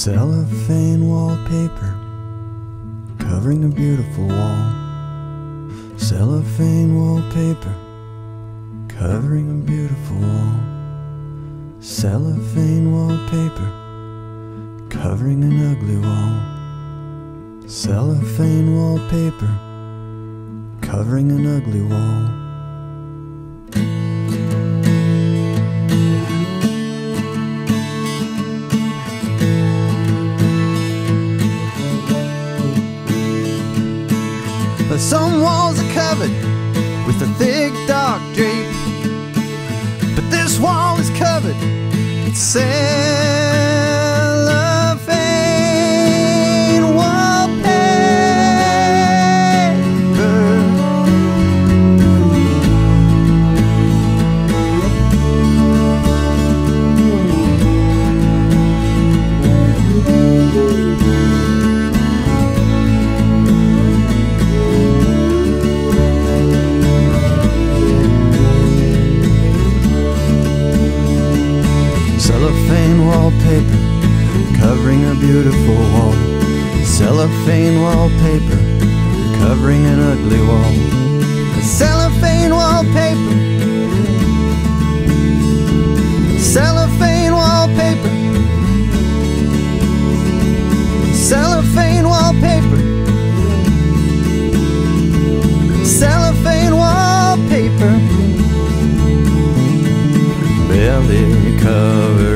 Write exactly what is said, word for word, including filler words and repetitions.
Cellophane wallpaper covering a beautiful wall. Cellophane wallpaper covering a beautiful wall. Cellophane wallpaper covering an ugly wall. Cellophane wallpaper covering an ugly wall. But some walls are covered with a thick dark drape, but this wall is covered with cellophane wallpaper. Cellophane wallpaper covering a beautiful wall. Cellophane wallpaper covering an ugly wall. Cellophane wallpaper. Cellophane wallpaper. Cellophane wallpaper. Cellophane wallpaper. Barely covered